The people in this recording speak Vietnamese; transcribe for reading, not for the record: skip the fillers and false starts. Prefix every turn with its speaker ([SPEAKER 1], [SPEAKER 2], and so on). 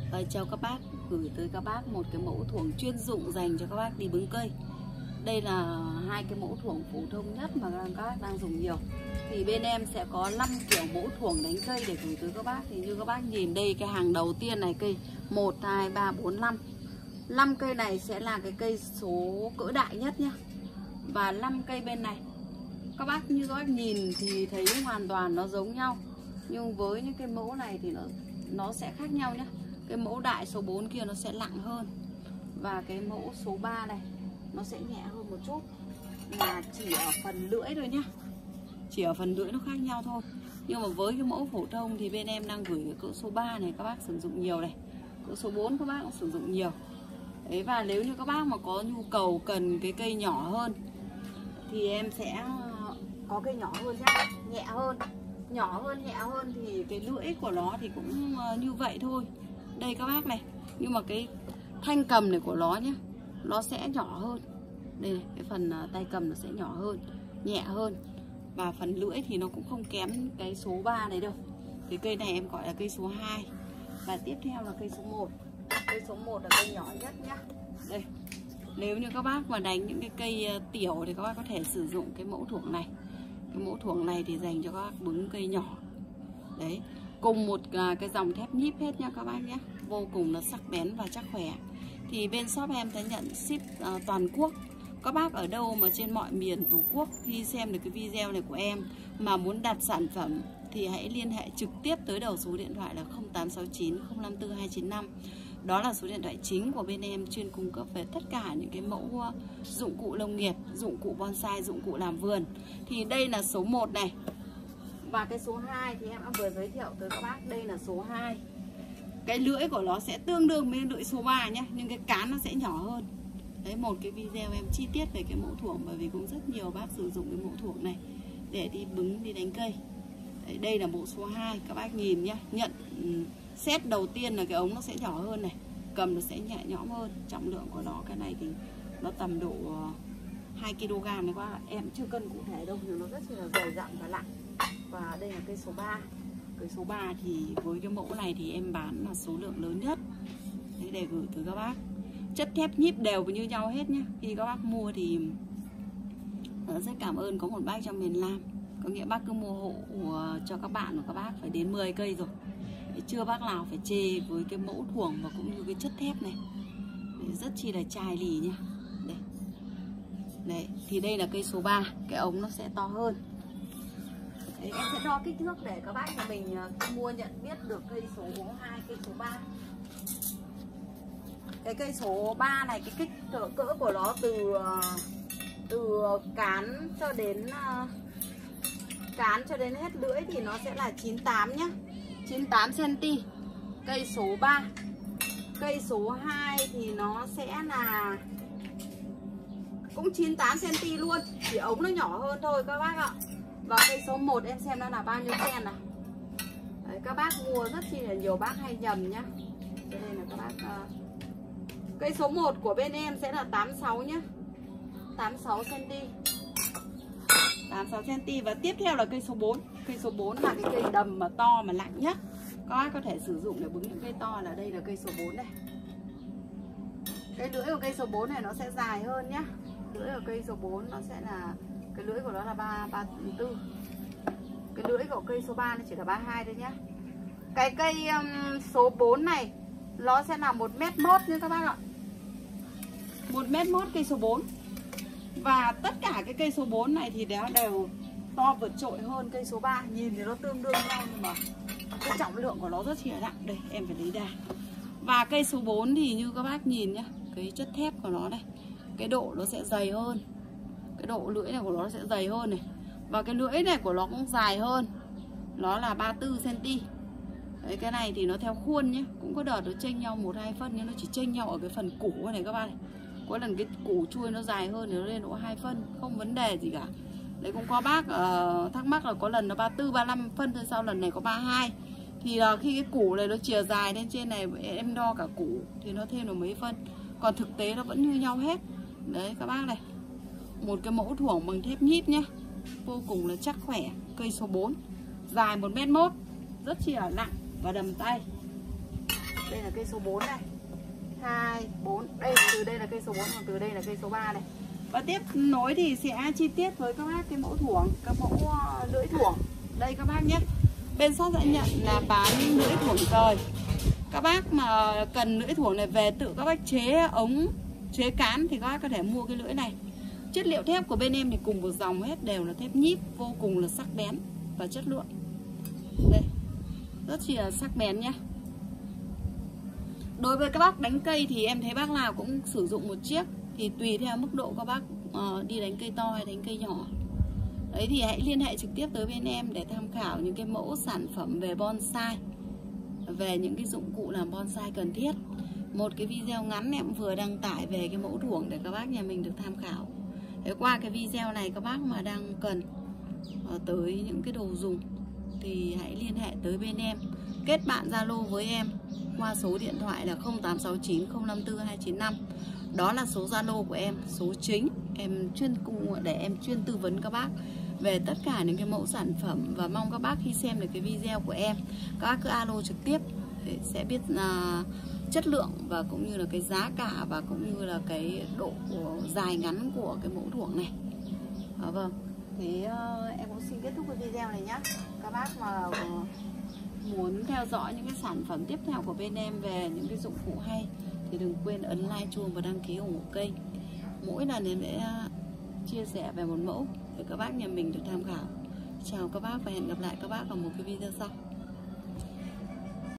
[SPEAKER 1] Chào các bác, gửi tới các bác một cái mẫu thuồng chuyên dụng dành cho các bác đi bứng cây. Đây là hai cái mẫu thuồng phổ thông nhất mà các bác đang dùng nhiều. Thì bên em sẽ có 5 kiểu mẫu thuồng đánh cây để gửi tới các bác. Thì như các bác nhìn đây, cái hàng đầu tiên này, cây 1, 2, 3, 4, 5. 5 cây này sẽ là cái cây số cỡ đại nhất nhá. Và 5 cây bên này, các bác như các bác nhìn thì thấy hoàn toàn nó giống nhau. Nhưng với những cái mẫu này thì nó sẽ khác nhau nhá. Cái mẫu đại số 4 kia nó sẽ nặng hơn. Và cái mẫu số 3 này nó sẽ nhẹ hơn một chút. Là chỉ ở phần lưỡi thôi nhá. Chỉ ở phần lưỡi nó khác nhau thôi. Nhưng mà với cái mẫu phổ thông thì bên em đang gửi cái cỡ số 3 này các bác sử dụng nhiều này. Cỡ số 4 các bác cũng sử dụng nhiều. Đấy, và nếu như các bác mà có nhu cầu cần cái cây nhỏ hơn thì em sẽ có cây nhỏ hơn nhá, nhẹ hơn. Nhỏ hơn, nhẹ hơn thì cái lưỡi của nó thì cũng như vậy thôi. Đây các bác này. Nhưng mà cái thanh cầm này của nó nhé, nó sẽ nhỏ hơn. Đây này, cái phần tay cầm nó sẽ nhỏ hơn, nhẹ hơn. Và phần lưỡi thì nó cũng không kém cái số 3 này đâu. Cái cây này em gọi là cây số 2. Và tiếp theo là cây số 1. Cây số 1 là cây nhỏ nhất nhá. Đây. Nếu như các bác mà đánh những cái cây tiểu thì các bác có thể sử dụng cái mẫu thuồng này. Cái mẫu thuồng này thì dành cho các bác bứng cây nhỏ. Đấy, cùng một cái dòng thép nhíp hết nhá các bác nhé. Vô cùng nó sắc bén và chắc khỏe. Thì bên shop em sẽ nhận ship toàn quốc. Các bác ở đâu mà trên mọi miền Tổ quốc khi xem được cái video này của em mà muốn đặt sản phẩm thì hãy liên hệ trực tiếp tới đầu số điện thoại là 0869 054 295. Đó là số điện thoại chính của bên em, chuyên cung cấp về tất cả những cái mẫu dụng cụ nông nghiệp, dụng cụ bonsai, dụng cụ làm vườn. Thì đây là số 1 này. Và cái số 2 thì em đã vừa giới thiệu tới các bác. Đây là số 2. Cái lưỡi của nó sẽ tương đương với lưỡi số 3 nhé, nhưng cái cán nó sẽ nhỏ hơn. Đấy, một cái video em chi tiết về cái mẫu thuồng, bởi vì cũng rất nhiều bác sử dụng cái mẫu thuồng này để đi bứng, đi đánh cây. Đấy, đây là mẫu số 2, các bác nhìn nhé. Nhận set đầu tiên là cái ống nó sẽ nhỏ hơn này, cầm nó sẽ nhẹ nhõm hơn. Trọng lượng của nó, cái này thì nó tầm độ 2 kg này các bác. Em chưa cân cụ thể đâu, nhưng nó rất là dày dặn và nặng. Và đây là cây số 3. Cây số 3 thì với cái mẫu này thì em bán là số lượng lớn nhất. Đấy, để gửi tới các bác. Chất thép nhíp đều như nhau hết nhá. Khi các bác mua thì rất cảm ơn có một bác trong miền Nam. Có nghĩa bác cứ mua hộ cho các bạn của các bác phải đến 10 cây rồi. Đấy, chưa bác nào phải chê với cái mẫu thuồng và cũng như cái chất thép này. Đấy, rất chi là chài lì nha. Đây. Đấy, thì đây là cây số 3. Cái ống nó sẽ to hơn. Đấy, em sẽ đo kích thước để các bác nhà mình mua nhận biết được cây số 2, cây số 3. Cái cây số 3 này, cái kích cỡ của nó từ cán cho đến hết lưỡi thì nó sẽ là 98 nhá. 98 cm. Cây số 3. Cây số 2 thì nó sẽ là cũng 98 cm luôn, chỉ ống nó nhỏ hơn thôi các bác ạ. Và cây số 1 em xem nó là bao nhiêu cm này. Đấy, các bác mua rất chi là nhiều bác hay nhầm nhá. Cho nên là các bác cây số 1 của bên em sẽ là 86 nhá. 86 cm. 86 cm. Và tiếp theo là cây số 4. Cây số 4 là cái cây đầm mà to mà nặng nhất. Các bác có thể sử dụng để bứng những cây to, là đây là cây số 4 này. Cái lưỡi của cây số 4 này nó sẽ dài hơn nhá. Lưỡi của cây số 4 nó sẽ là, cái lưỡi của nó là 34. Cái lưỡi của cây số 3 nó chỉ là 32 thôi nhá. Cái cây số 4 này nó sẽ là 1m1 nha các bác ạ. 1m1 cây số 4. Và tất cả cái cây số 4 này thì nó đều to vượt trội hơn cây số 3. Nhìn thì nó tương đương nhau nhưng mà cái trọng lượng của nó rất là nặng. Đây em phải lấy ra. Và cây số 4 thì như các bác nhìn nhá, cái chất thép của nó đây, cái độ nó sẽ dày hơn. Cái độ lưỡi này của nó sẽ dày hơn này. Và cái lưỡi này của nó cũng dài hơn. Nó là 34 cm. Đấy, cái này thì nó theo khuôn nhé. Cũng có đợt nó chênh nhau 1-2 phân, nhưng nó chỉ chênh nhau ở cái phần củ này các bạn này. Có lần cái củ chuôi nó dài hơn thì nó lên độ 2 phân, không vấn đề gì cả. Đấy, cũng có bác thắc mắc là có lần nó 34, 35 phân thôi, sau lần này có 32. Thì khi cái củ này nó chìa dài lên trên này, em đo cả củ thì nó thêm được mấy phân. Còn thực tế nó vẫn như nhau hết. Đấy các bác này. Một cái mẫu thuồng bằng thép nhíp nhá. Vô cùng là chắc khỏe. Cây số 4. Dài 1m1. Rất chi là nặng và đầm tay. Đây là cây số 4 này, 2, 4. Đây, từ đây là cây số 4, còn từ đây là cây số 3 này. Và tiếp nối thì sẽ chi tiết với các bác cái mẫu thuổng, các mẫu lưỡi thuổng. Đây các bác nhé. Bên shop đã nhận là bán lưỡi thuổng rồi. Các bác mà cần lưỡi thuổng này về tự các bác chế ống, chế cán thì các bác có thể mua cái lưỡi này. Chất liệu thép của bên em thì cùng một dòng hết, đều là thép nhíp, vô cùng là sắc bén và chất lượng. Đây, rất chỉ là sắc bén nhé. Đối với các bác đánh cây thì em thấy bác nào cũng sử dụng một chiếc, thì tùy theo mức độ các bác đi đánh cây to hay đánh cây nhỏ. Đấy thì hãy liên hệ trực tiếp tới bên em để tham khảo những cái mẫu sản phẩm về bonsai, về những cái dụng cụ làm bonsai cần thiết. Một cái video ngắn em vừa đăng tải về cái mẫu thuổng để các bác nhà mình được tham khảo. Thế qua cái video này các bác mà đang cần tới những cái đồ dùng thì hãy liên hệ tới bên em, kết bạn Zalo với em qua số điện thoại là 0869 054 295. Đó là số Zalo của em, số chính em để em chuyên tư vấn các bác về tất cả những cái mẫu sản phẩm. Và mong các bác khi xem được cái video của em, các bác cứ alo trực tiếp để sẽ biết chất lượng và cũng như là cái giá cả và cũng như là cái độ dài ngắn của cái mẫu thuổng này. Vâng, thế em cũng xin kết thúc cái video này nhé. Các bác mà muốn theo dõi những cái sản phẩm tiếp theo của bên em về những cái dụng cụ hay thì đừng quên ấn like, chuông và đăng ký ủng hộ kênh. Mỗi lần em sẽ chia sẻ về một mẫu để các bác nhà mình được tham khảo. Chào các bác và hẹn gặp lại các bác ở một cái video sau.